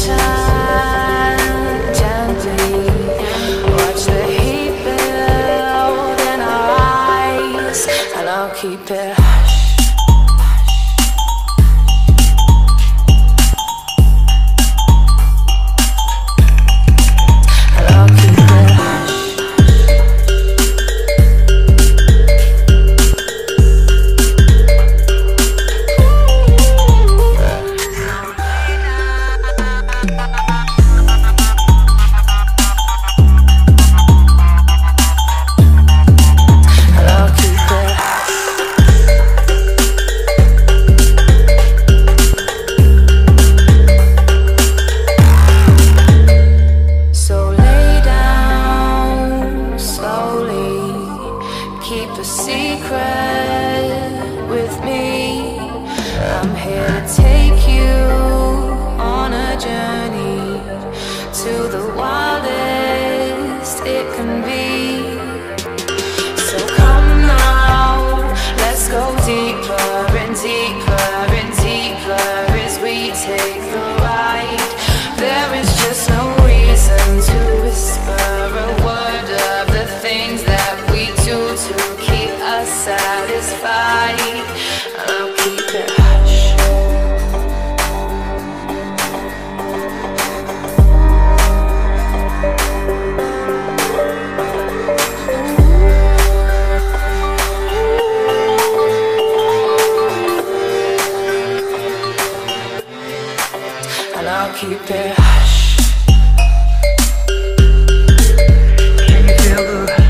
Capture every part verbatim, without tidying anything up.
gently. Watch the heat build in our eyes, and I'll keep it hush. And I'll keep it hush. Keep a secret with me. I'm here to take you on a journey to the wildest it can be. So come now, let's go deeper and deeper and deeper as we take the ride. There is just no reason to whisper a word of the things that we do to keep us satisfied. I'll keep it hush. And I'll keep it hush. Can you feel the rush?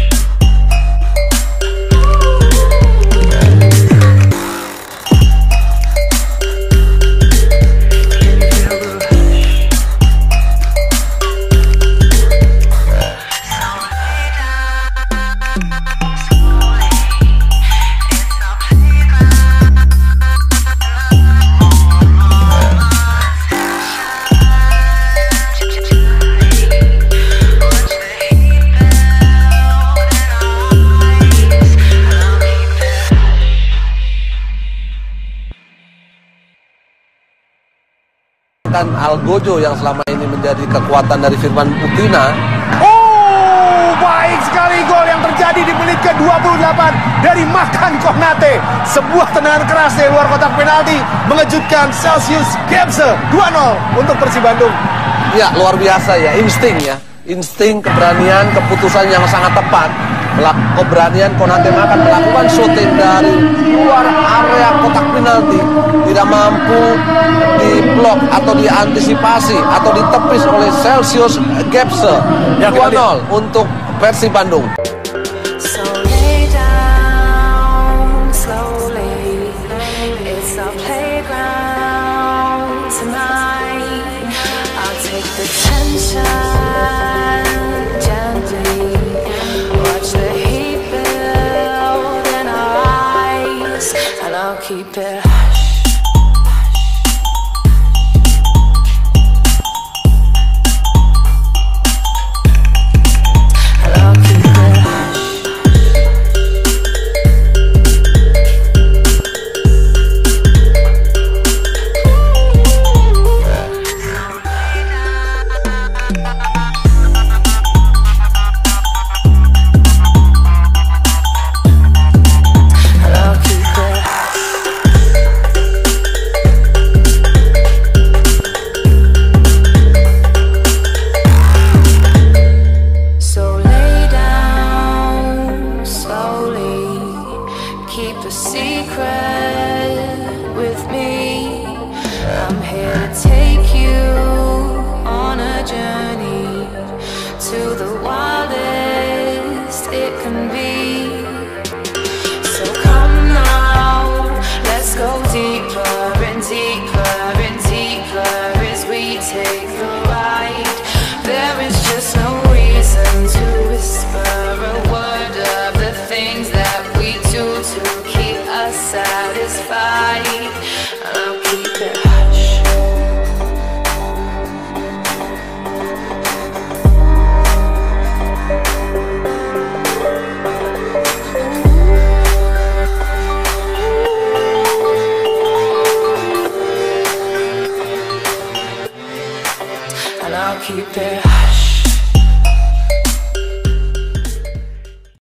Algojo yang selama ini menjadi kekuatan dari Firman Utina. Oh, baik sekali gol yang terjadi di menit ke dua puluh delapan dari Makan Kohnate. Sebuah tendangan keras dari luar kotak penalti mengejutkan Celsius Gebse. Dua nol untuk Persib Bandung. Ya, luar biasa ya, insting ya. Insting, keberanian, keputusan yang sangat tepat. Keberanian Kohnate Makan melakukan shooting dari luar area kotak penalti, tidak mampu diblok atau diantisipasi atau ditepis oleh Celsius Gebse. dua nol untuk Persib Bandung. So lay down slowly. It's our playground tonight. I'll take the tension gently. Watch the heat build in our eyes, and I'll keep it hush. Keep a secret with me. I'm here to take you on a journey to the wildest it can be. So come now, let's go deeper and deeper and deeper as we take the ride. There is just no reason to whisper a word of the things that we do to keep us satisfied. I'll keep it hush. keep it high.